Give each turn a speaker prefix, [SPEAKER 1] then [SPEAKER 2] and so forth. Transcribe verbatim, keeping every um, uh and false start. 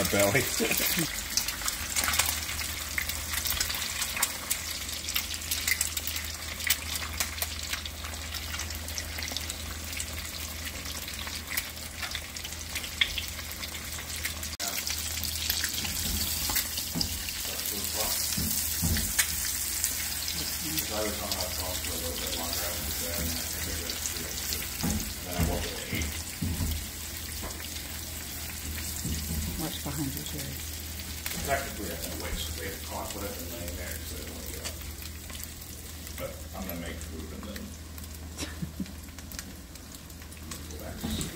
[SPEAKER 1] my belly.
[SPEAKER 2] I was on hot sauce for a little bit longer after that, and I think I got three extra. Then I woke up at eight.
[SPEAKER 3] What's behind you, Jerry?
[SPEAKER 2] Technically, I've been awake, so they had caught what I've been laying there, so I don't want to get up. But I'm going to make food and then I'm going to go back to sleep.